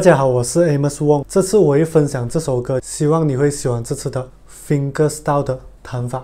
大家好，我是 Amos Wong。这次我会分享这首歌，希望你会喜欢这次的 Fingerstyle 的弹法。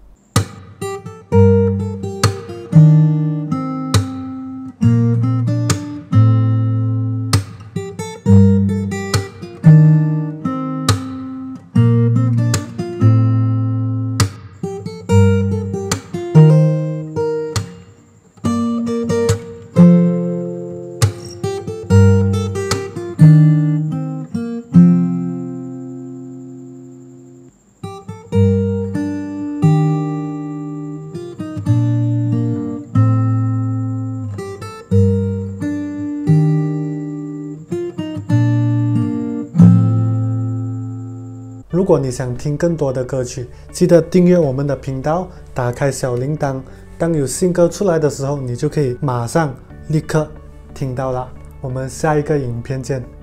如果你想听更多的歌曲，记得订阅我们的频道，打开小铃铛，当有新歌出来的时候，你就可以马上立刻听到了。我们下一个影片见。